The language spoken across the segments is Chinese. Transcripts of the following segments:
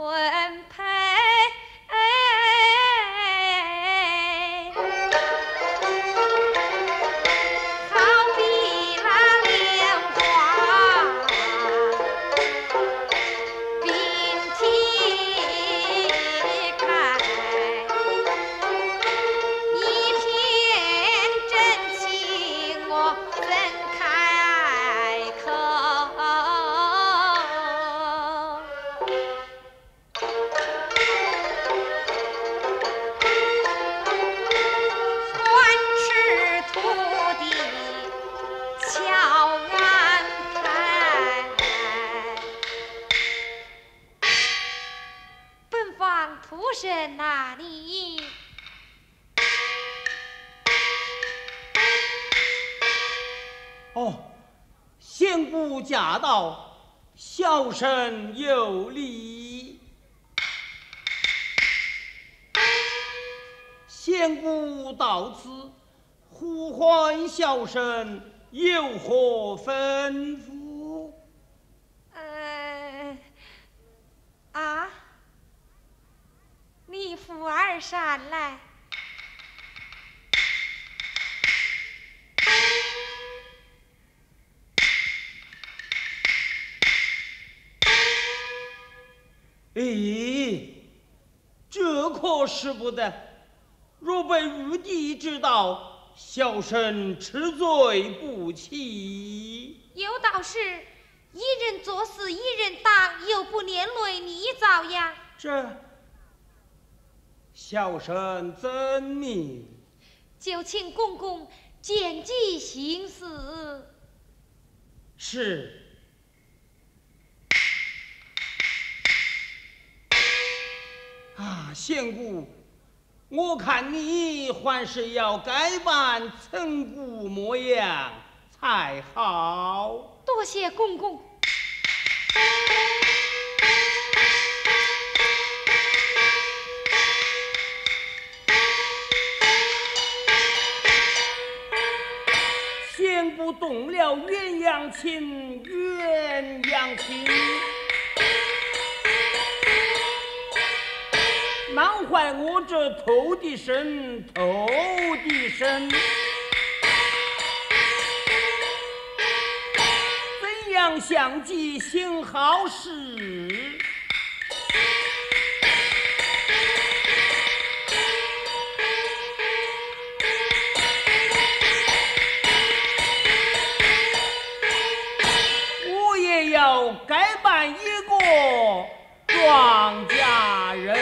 婚配。仆人哪里？ 哦，仙姑驾到，小生有礼。仙姑到此，呼唤小生，有何吩咐？ 你扶儿上来。 咦，这可使不得！若被玉帝知道，小生吃罪不起。 有道是，一人做事一人当，又不连累你遭殃。 这小生怎明？ 就请公公见机行事。 是。仙姑，我看你还是要改扮岑姑模样才好。 多谢公公。 仙姑动了鸳鸯情，鸳鸯情。难坏我这偷的身，偷的身。怎样相继行好事？我也要改扮一个庄稼人。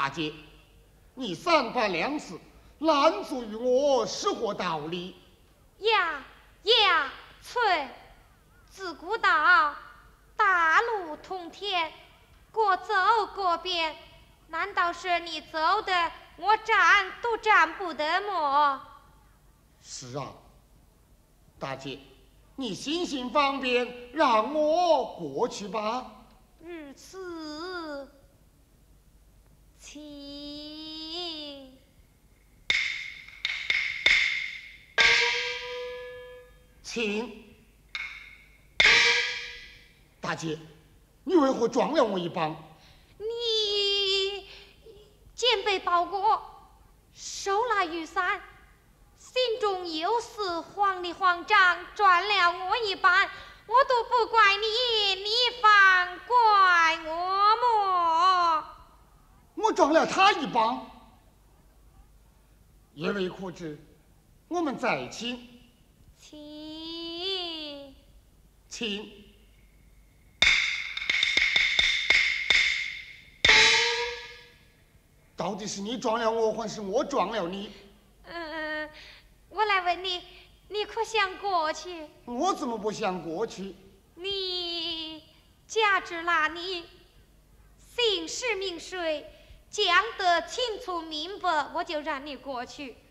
大姐，你三番两次拦阻于我，是何道理？ 呀，翠，自古道，大路通天，各走各边，难道是你走的，我站都站不得么？ 是啊，大姐，你行行方便，让我过去吧。 如此，请。 请。大姐，你为何撞了我一棒？ 你肩背包裹，手拿雨伞，心中有事慌里慌张，撞了我一棒，我都不怪你，你反怪我么？ 我撞了他一棒。叶未可知，我们再请。请。到底是你撞了我，还是我撞了你？ 我来问你，你可想过去？ 我怎么不想过去？ 你假知那你姓氏名谁，讲得清楚明白，我就让你过去。